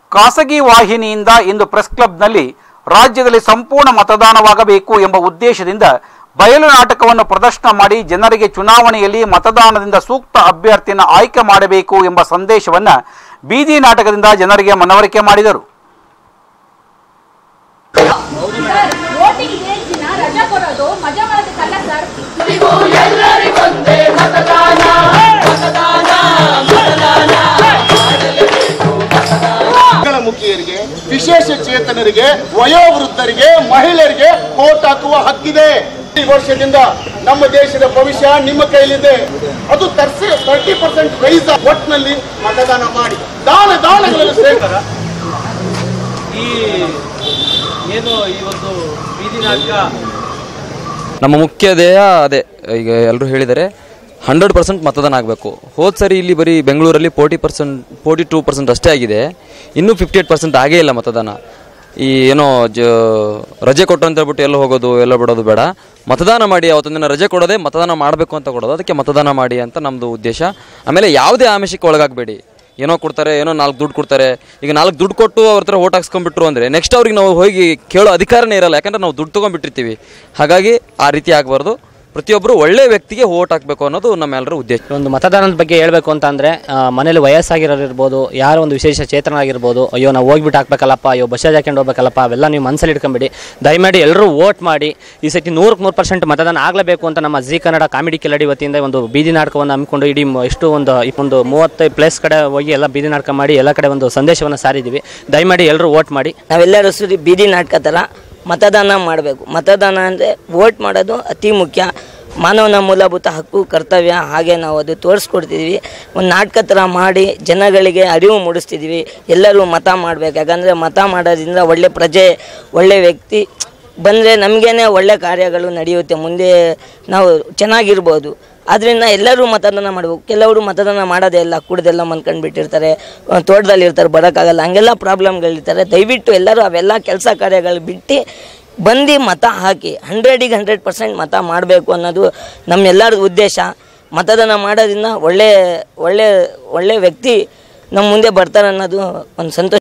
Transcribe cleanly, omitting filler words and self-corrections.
ಖಾಸಗಿ ವಾಹಿನಿಯಿಂದ ಇಂದು ಪ್ರೆಸ್ ಕ್ಲಬ್ನಲ್ಲಿ ರಾಜ್ಯದಲ್ಲಿ ಸಂಪೂರ್ಣ ಮತದಾನವಾಗಬೇಕು ಎಂಬ ಉದ್ದೇಶದಿಂದ ಬಯಲು ನಾಟಕವನ್ನು ಪ್ರದರ್ಶನ ಮಾಡಿ ಜನರಿಗೆ ಚುನಾವಣೆಯಲ್ಲಿ ಮತದಾನದಿಂದ ಸೂಕ್ತ ಅಭ್ಯರ್ಥಿಯನ್ನು ಆಯ್ಕೆ ಮಾಡಬೇಕು ಎಂಬ ಸಂದೇಶವನ್ನು ಬೀದಿ ನಾಟಕದಿಂದ ಜನರಿಗೆ ಮನವರಿಕೆ ಮಾಡಿದರು. ಮುಖಿಯರಿಗೆ, ವಿಶೇಷ ಚೇತನರಿಗೆ, ವಯೋವೃದ್ಧರಿಗೆ, ಮಹಿಳೆಯರಿಗೆ ವೋಟ್ ಹಾಕುವ ಹಕ್ಕಿದೆ. ಈ ವರ್ಷದಿಂದ ನಮ್ಮ ದೇಶದ ಭವಿಷ್ಯ ನಿಮ್ಮ ಕೈಲಿದೆ. ಅದು 30% ರೈಸ್ ಒಟ್ಟಿನಲ್ಲಿ ಮತದಾನ ಮಾಡಿ ದಾನಗಳನ್ನು ಸೇರ್ತಾರ. ನಮ್ಮ ಮುಖ್ಯ ಧ್ಯೇಯ ಅದೇ, ಈಗ ಎಲ್ಲರೂ ಹೇಳಿದರೆ 100% ಮತದಾನ ಆಗಬೇಕು. ಹೋದ ಸರಿ ಇಲ್ಲಿ ಬರೀ ಬೆಂಗಳೂರಲ್ಲಿ 42% ಅಷ್ಟೇ ಆಗಿದೆ. ಇನ್ನೂ 58% ಆಗೇ ಇಲ್ಲ ಮತದಾನ. ಈ ಏನೋ ರಜೆ ಕೊಟ್ಟು ಅಂತ ಹೇಳ್ಬಿಟ್ಟು ಎಲ್ಲ ಹೋಗೋದು ಎಲ್ಲ ಬಿಡೋದು ಬೇಡ. ಮತದಾನ ಮಾಡಿ, ಅವತ್ತೊಂದಿನ ರಜೆ ಕೊಡೋದೇ ಮತದಾನ ಮಾಡಬೇಕು ಅಂತ ಕೊಡೋದು. ಅದಕ್ಕೆ ಮತದಾನ ಮಾಡಿ ಅಂತ ನಮ್ಮದು ಉದ್ದೇಶ. ಆಮೇಲೆ ಯಾವುದೇ ಆಮಿಷಕ್ಕೆ ಒಳಗಾಗಬೇಡಿ. ಏನೋ ಕೊಡ್ತಾರೆ, ಏನೋ 4 ದುಡ್ಡು ಕೊಡ್ತಾರೆ. ಈಗ 4 ದುಡ್ಡು ಕೊಟ್ಟು ಅವ್ರ ಹತ್ರ ಓಟ್ ಹಾಕ್ಸ್ಕೊಂಡ್ಬಿಟ್ರು ಅಂದರೆ ನೆಕ್ಸ್ಟ್ ಅವ್ರಿಗೆ ನಾವು ಹೋಗಿ ಕೇಳೋ ಅಧಿಕಾರನೇ ಇರಲ್ಲ. ಯಾಕಂದರೆ ನಾವು ದುಡ್ಡು ತೊಗೊಂಡ್ಬಿಟ್ಟಿರ್ತೀವಿ. ಹಾಗಾಗಿ ಆ ರೀತಿ ಆಗಬಾರ್ದು. ಪ್ರತಿಯೊಬ್ಬರು ಒಳ್ಳೆ ವ್ಯಕ್ತಿಗೆ ವೋಟ್ ಹಾಕಬೇಕು ಅನ್ನೋದು ನಮ್ಮೆಲ್ಲರ ಉದ್ದೇಶ. ಒಂದು ಮತದಾನದ ಬಗ್ಗೆ ಹೇಳಬೇಕು ಅಂತ ಅಂದರೆ, ಮನೇಲಿ ವಯಸ್ಸಾಗಿರೋರಿರ್ಬೋದು, ಯಾರೋ ಒಂದು ವಿಶೇಷ ಚೇತನಾಗಿರ್ಬೋದು, ಅಯ್ಯೋ ನಾವು ಹೋಗ್ಬಿಟ್ಟು ಹಾಕ್ಬೇಕಲ್ಲಪ್ಪ, ಅಯ್ಯೋ ಬಸ್ ಹಾಕೊಂಡು ಹೋಗ್ಬೇಕಲ್ಲಪ್ಪ, ಅವೆಲ್ಲ ನೀವು ಮನಸ್ಸಲ್ಲಿ ಇಟ್ಕೊಂಬಿಡಿ. ದಯಮಾಡಿ ಎಲ್ಲರೂ ವೋಟ್ ಮಾಡಿ. ಈ ಸತಿ 100% ಮತದಾನ ಆಗಲೇಬೇಕು ಅಂತ ನಮ್ಮ ಜಿ ಕನ್ನಡ ಕಾಮಿಡಿ ಕಿಲಾಡಿ ವತಿಯಿಂದ ಒಂದು ಬೀದಿ ನಾಟಕವನ್ನು ಹಮ್ಮಿಕೊಂಡು ಇಡೀ ಒಂದು 35 ಪ್ಲೇಸ್ ಕಡೆ ಹೋಗಿ ಎಲ್ಲ ಬೀದಿ ನಾಟಕ ಮಾಡಿ ಎಲ್ಲ ಕಡೆ ಒಂದು ಸಂದೇಶವನ್ನು ಸಾರಿದ್ದೀವಿ. ದಯಮಾಡಿ ಎಲ್ಲರೂ ವೋಟ್ ಮಾಡಿ. ನಾವೆಲ್ಲರೂ ಸೇರಿ ಬೀದಿ ನಾಟಕ ಥರ ಮತದಾನ ಮಾಡಬೇಕು. ಮತದಾನ ಅಂದರೆ ವೋಟ್ ಮಾಡೋದು ಅತಿ ಮುಖ್ಯ. ಮಾನವನ ಮೂಲಭೂತ ಹಕ್ಕು, ಕರ್ತವ್ಯ. ಹಾಗೆ ನಾವು ಅದು ತೋರಿಸ್ಕೊಡ್ತಿದ್ವಿ. ಒಂದು ನಾಟಕ ಥರ ಮಾಡಿ ಜನಗಳಿಗೆ ಅರಿವು ಮೂಡಿಸ್ತಿದ್ವಿ. ಎಲ್ಲರೂ ಮತ ಮಾಡಬೇಕು. ಯಾಕಂದರೆ ಮತ ಮಾಡೋದ್ರಿಂದ ಒಳ್ಳೆ ಪ್ರಜೆ, ಒಳ್ಳೆ ವ್ಯಕ್ತಿ ಬಂದರೆ ನಮಗೇನೆ ಒಳ್ಳೆ ಕಾರ್ಯಗಳು ನಡೆಯುತ್ತೆ. ಮುಂದೆ ನಾವು ಚೆನ್ನಾಗಿರ್ಬೋದು. ಆದ್ದರಿಂದ ಎಲ್ಲರೂ ಮತದಾನ ಮಾಡಬೇಕು. ಕೆಲವರು ಮತದಾನ ಮಾಡೋದೇ ಇಲ್ಲ, ಕುಡ್ದೆಲ್ಲ ಮನ್ಕೊಂಡು ಬಿಟ್ಟಿರ್ತಾರೆ, ತೋಟದಲ್ಲಿ ಇರ್ತಾರೆ, ಬರೋಕ್ಕಾಗಲ್ಲ, ಹಂಗೆಲ್ಲ ಪ್ರಾಬ್ಲಮ್ಗಳಿರ್ತಾರೆ. ದಯವಿಟ್ಟು ಎಲ್ಲರೂ ಅವೆಲ್ಲ ಕೆಲಸ ಕಾರ್ಯಗಳು ಬಿಟ್ಟು ಬಂದು ಮತ ಹಾಕಿ 100ಗೆ 100% ಮತ ಮಾಡಬೇಕು ಅನ್ನೋದು ನಮ್ಮೆಲ್ಲರ ಉದ್ದೇಶ. ಮತದಾನ ಮಾಡೋದ್ರಿಂದ ಒಳ್ಳೆ ವ್ಯಕ್ತಿ ನಮ್ಮ ಮುಂದೆ ಬರ್ತಾರೆ ಅನ್ನೋದು ಒಂದು ಸಂತೋಷ.